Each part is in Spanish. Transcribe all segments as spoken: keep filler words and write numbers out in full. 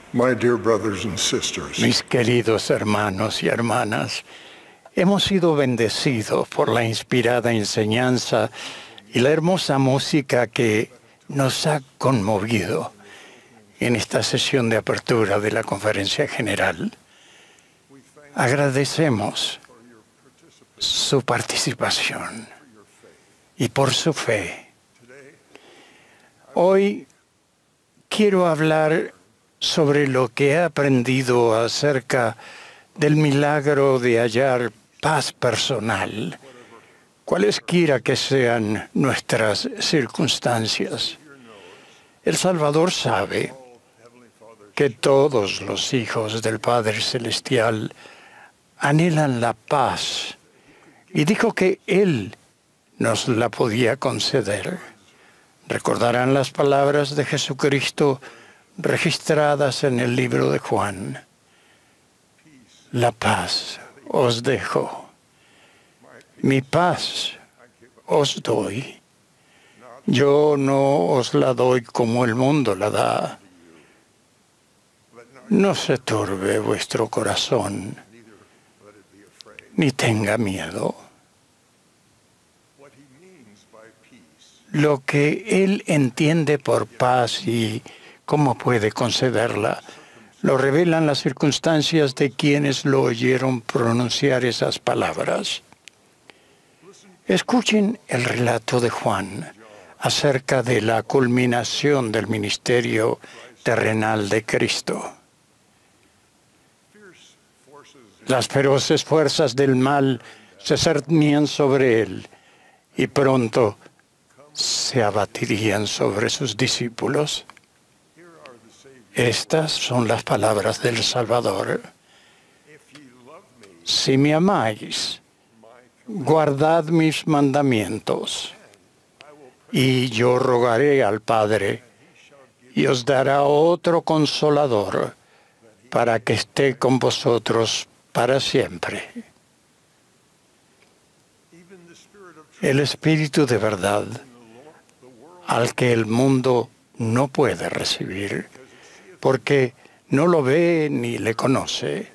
My dear brothers and sisters, Mis queridos hermanos y hermanas, hemos sido bendecidos por la inspirada enseñanza y la hermosa música que nos ha conmovido en esta sesión de apertura de la Conferencia General. Agradecemos su participación y por su fe. Hoy quiero hablar sobre lo que he aprendido acerca del milagro de hallar paz personal, cualesquiera que sean nuestras circunstancias. El Salvador sabe que todos los hijos del Padre Celestial anhelan la paz y dijo que Él nos la podía conceder. Recordarán las palabras de Jesucristo registradas en el libro de Juan. La paz os dejo, mi paz os doy. Yo no os la doy como el mundo la da. No se turbe vuestro corazón, ni tenga miedo. Lo que Él entiende por paz y cómo puede concederla, lo revelan las circunstancias de quienes lo oyeron pronunciar esas palabras. Escuchen el relato de Juan acerca de la culminación del ministerio terrenal de Cristo. Las feroces fuerzas del mal se cernían sobre él y pronto se abatirían sobre sus discípulos. Estas son las palabras del Salvador. Si me amáis, guardad mis mandamientos, y yo rogaré al Padre, y os dará otro Consolador, para que esté con vosotros para siempre. El Espíritu de verdad, al que el mundo no puede recibir, porque no lo ve ni le conoce.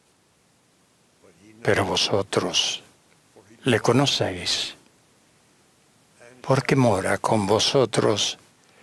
Pero vosotros le conocéis, porque mora con vosotros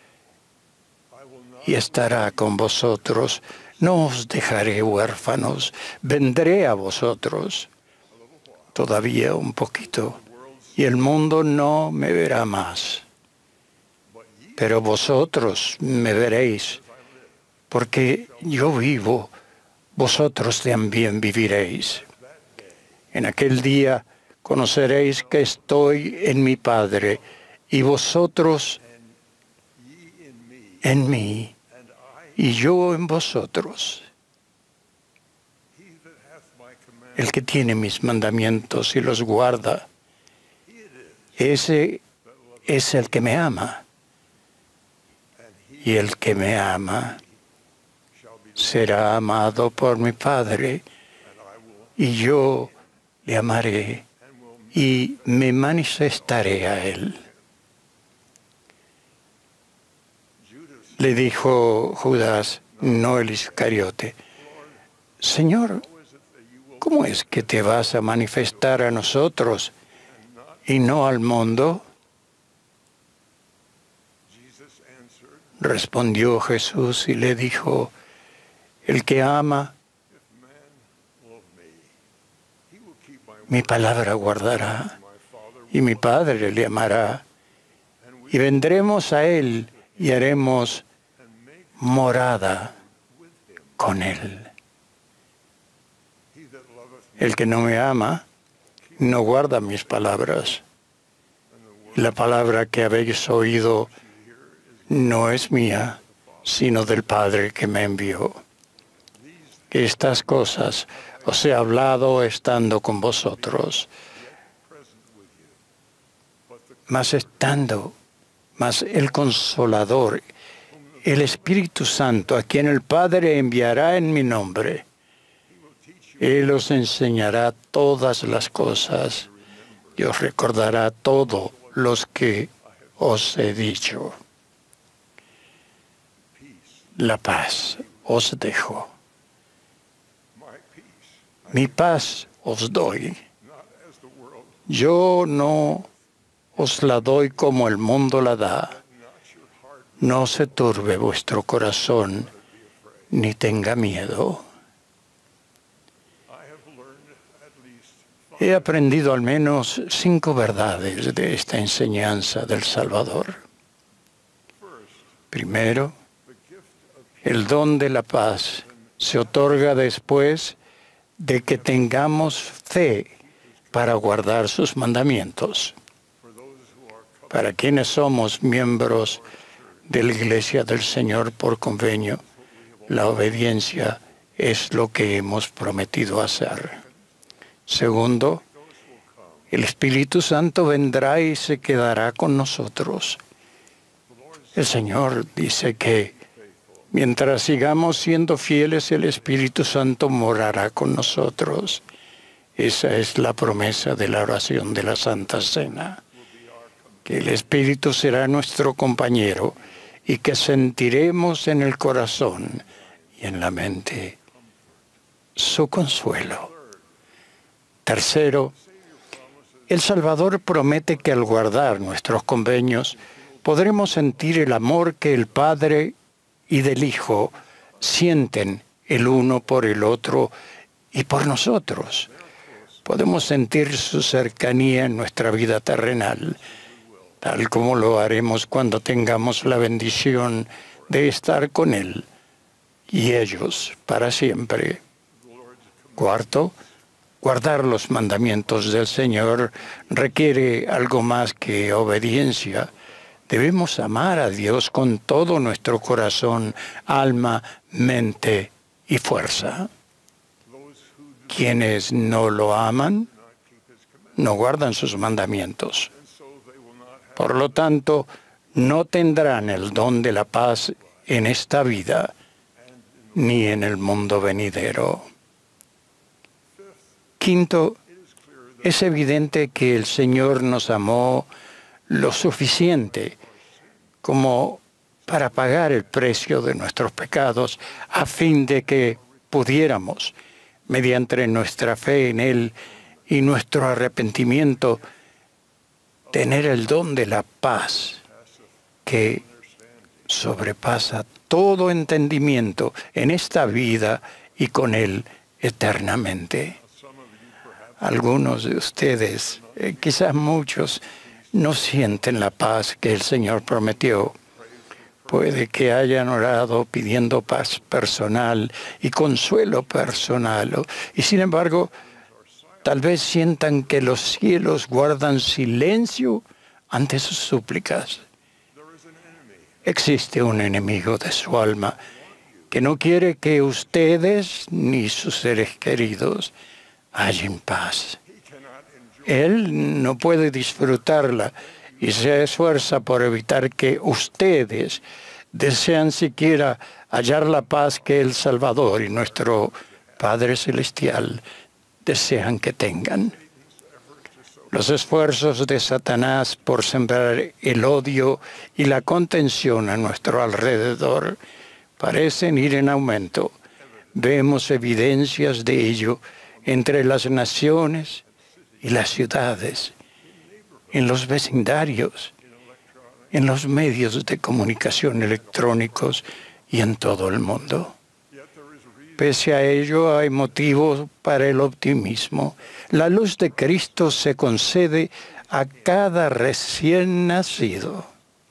y estará con vosotros. No os dejaré huérfanos, vendré a vosotros. Todavía un poquito, y el mundo no me verá más. Pero vosotros me veréis, porque yo vivo, vosotros también viviréis. En aquel día conoceréis que estoy en mi Padre, y vosotros en mí, y yo en vosotros. El que tiene mis mandamientos y los guarda, ese es el que me ama. Y el que me ama será amado por mi Padre, y yo le amaré y me manifestaré a él. Le dijo Judas, no el Iscariote, Señor, ¿cómo es que te vas a manifestar a nosotros y no al mundo? Respondió Jesús y le dijo, el que ama, mi palabra guardará, y mi Padre le amará, y vendremos a él y haremos morada con él. El que no me ama, no guarda mis palabras. La palabra que habéis oído no es mía, sino del Padre que me envió. Estas cosas os he hablado estando con vosotros, mas estando, mas el Consolador, el Espíritu Santo, a quien el Padre enviará en mi nombre, Él os enseñará todas las cosas y os recordará todo lo que os he dicho. La paz os dejo. My peace, Mi paz os doy. not as the world, Yo no os la doy como el mundo la da. not your heart No se turbe vuestro corazón, ni tenga miedo. I have learned at least He aprendido al menos cinco verdades de esta enseñanza del Salvador. first, Primero, the gift of el don de la paz se otorga después de que tengamos fe para guardar sus mandamientos. for those who are covenant, Para quienes somos miembros de la Iglesia del Señor por convenio, la obediencia es lo que hemos prometido hacer. Segundo, el Espíritu Santo vendrá y se quedará con nosotros. El Señor dice que mientras sigamos siendo fieles, el Espíritu Santo morará con nosotros. Esa es la promesa de la oración de la Santa Cena, que el Espíritu será nuestro compañero y que sentiremos en el corazón y en la mente su consuelo. Tercero, el Salvador promete que al guardar nuestros convenios podremos sentir el amor que el Padre y del Hijo sienten el uno por el otro y por nosotros. Podemos sentir su cercanía en nuestra vida terrenal, tal como lo haremos cuando tengamos la bendición de estar con Él y ellos para siempre. Cuarto, guardar los mandamientos del Señor requiere algo más que obediencia. Debemos amar a Dios con todo nuestro corazón, alma, mente y fuerza. Quienes no lo aman, no guardan sus mandamientos. Por lo tanto, no tendrán el don de la paz en esta vida ni en el mundo venidero. Quinto, es evidente que el Señor nos amó lo suficiente como para pagar el precio de nuestros pecados a fin de que pudiéramos, mediante nuestra fe en Él y nuestro arrepentimiento, tener el don de la paz que sobrepasa todo entendimiento en esta vida y con Él eternamente. Algunos de ustedes, eh, quizás muchos, no sienten la paz que el Señor prometió. Puede que hayan orado pidiendo paz personal y consuelo personal, o- y sin embargo, tal vez sientan que los cielos guardan silencio ante sus súplicas. Existe un enemigo de su alma que no quiere que ustedes ni sus seres queridos hallen paz. Él no puede disfrutarla y se esfuerza por evitar que ustedes desean siquiera hallar la paz que el Salvador y nuestro Padre Celestial desean que tengan. Los esfuerzos de Satanás por sembrar el odio y la contención a nuestro alrededor parecen ir en aumento. Vemos evidencias de ello entre las naciones y las ciudades, en los vecindarios, en los medios de comunicación electrónicos y en todo el mundo. Pese a ello, hay motivos para el optimismo. La luz de Cristo se concede a cada recién nacido.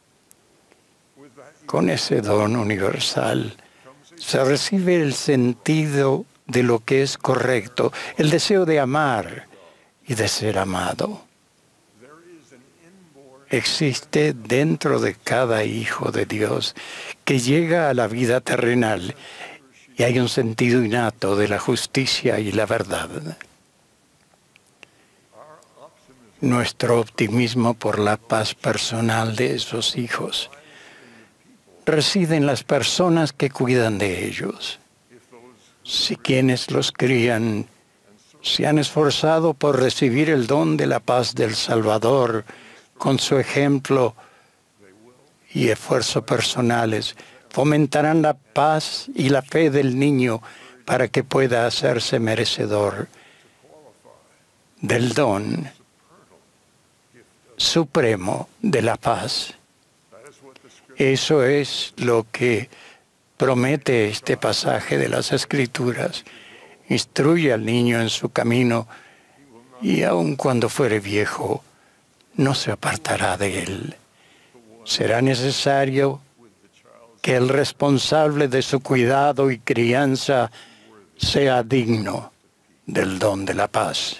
Con ese don universal se recibe el sentido de lo que es correcto, el deseo de amar y de ser amado. Existe dentro de cada hijo de Dios que llega a la vida terrenal y hay un sentido innato de la justicia y la verdad. Nuestro optimismo por la paz personal de esos hijos reside en las personas que cuidan de ellos. Si quienes los crían se han esforzado por recibir el don de la paz del Salvador con su ejemplo y esfuerzo personales, fomentarán la paz y la fe del niño para que pueda hacerse merecedor del don supremo de la paz. Eso es lo que promete este pasaje de las Escrituras. Instruye al niño en su camino y aun cuando fuere viejo, no se apartará de él. Será necesario que el responsable de su cuidado y crianza sea digno del don de la paz.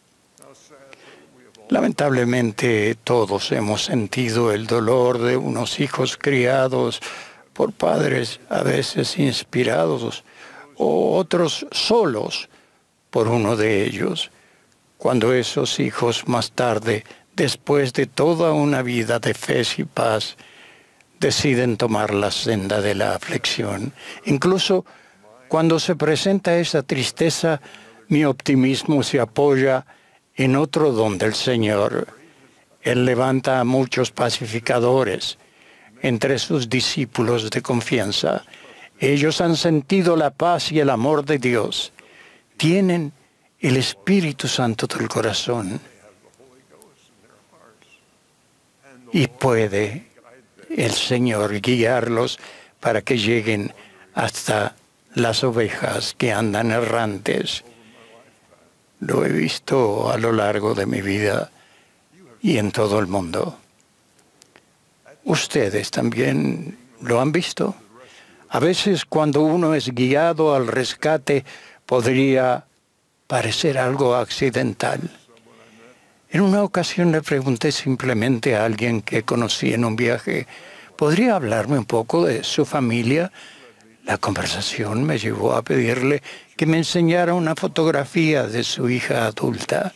Lamentablemente, todos hemos sentido el dolor de unos hijos criados por padres a veces inspirados o otros solos por uno de ellos, cuando esos hijos más tarde, después de toda una vida de fe y paz, deciden tomar la senda de la aflicción. Incluso cuando se presenta esa tristeza, mi optimismo se apoya en otro don del Señor. Él levanta a muchos pacificadores entre sus discípulos de confianza. Ellos han sentido la paz y el amor de Dios. Tienen el Espíritu Santo del corazón. Y puede el Señor guiarlos para que lleguen hasta las ovejas que andan errantes. Lo he visto a lo largo de mi vida y en todo el mundo. ¿Ustedes también lo han visto? A veces cuando uno es guiado al rescate podría parecer algo accidental. En una ocasión le pregunté simplemente a alguien que conocí en un viaje, ¿podría hablarme un poco de su familia? La conversación me llevó a pedirle que me enseñara una fotografía de su hija adulta.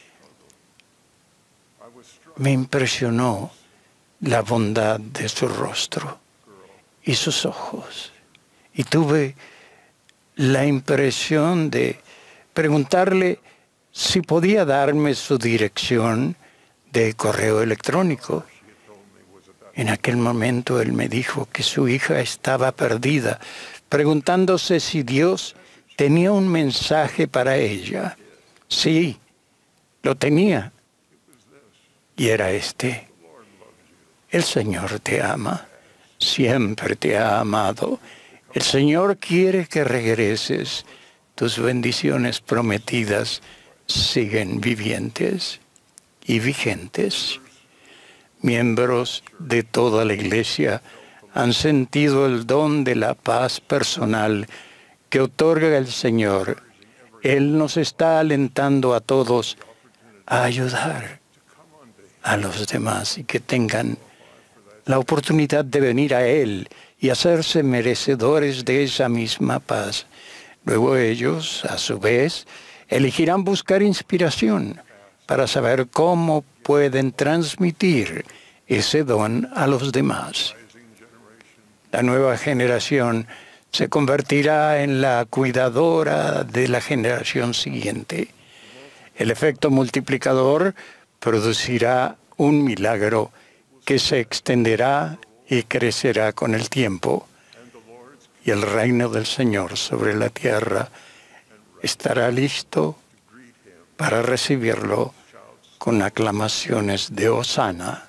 Me impresionó la bondad de su rostro y sus ojos. Y tuve la impresión de preguntarle si podía darme su dirección de correo electrónico. En aquel momento él me dijo que su hija estaba perdida, preguntándose si Dios tenía un mensaje para ella. Sí, lo tenía. Y era este: el Señor te ama, siempre te ha amado. El Señor quiere que regreses. Tus bendiciones prometidas siguen vivientes y vigentes. Miembros de toda la Iglesia han sentido el don de la paz personal que otorga el Señor. Él nos está alentando a todos a ayudar a los demás y que tengan la oportunidad de venir a Él y hacerse merecedores de esa misma paz. Luego ellos, a su vez, elegirán buscar inspiración para saber cómo pueden transmitir ese don a los demás. La nueva generación se convertirá en la cuidadora de la generación siguiente. El efecto multiplicador producirá un milagro que se extenderá y crecerá con el tiempo. Y el reino del Señor sobre la tierra estará listo para recibirlo con aclamaciones de hosana.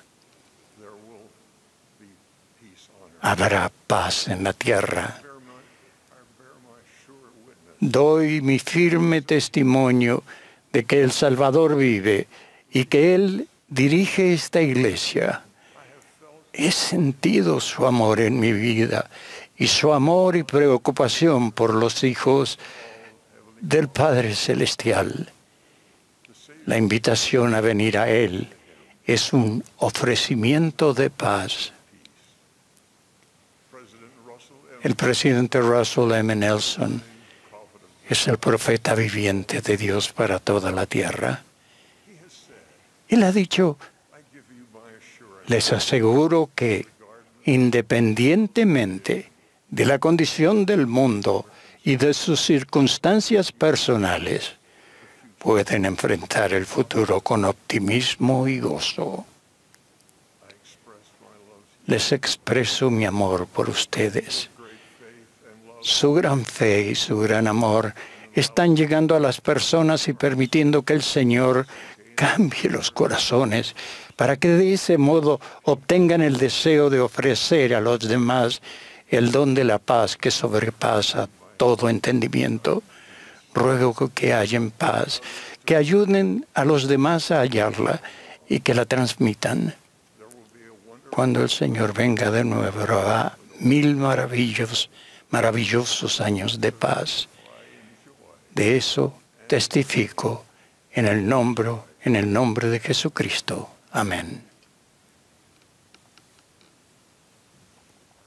Habrá paz en la tierra. Doy mi firme testimonio de que el Salvador vive y que Él dirige esta iglesia. He sentido su amor en mi vida y su amor y preocupación por los hijos del Padre Celestial. La invitación a venir a Él es un ofrecimiento de paz. El presidente Russell M. Nelson es el profeta viviente de Dios para toda la tierra. Él ha dicho: les aseguro que, independientemente de la condición del mundo y de sus circunstancias personales, pueden enfrentar el futuro con optimismo y gozo. les expreso mi amor por ustedes. Su gran fe y su gran amor están llegando a las personas y permitiendo que el Señor cambie los corazones para que de ese modo obtengan el deseo de ofrecer a los demás el don de la paz que sobrepasa todo entendimiento. Ruego que hallen paz, que ayuden a los demás a hallarla y que la transmitan. Cuando el Señor venga de nuevo, habrá mil maravillosos, maravillosos años de paz. De eso testifico en el nombre, en el nombre de Jesucristo. Amén.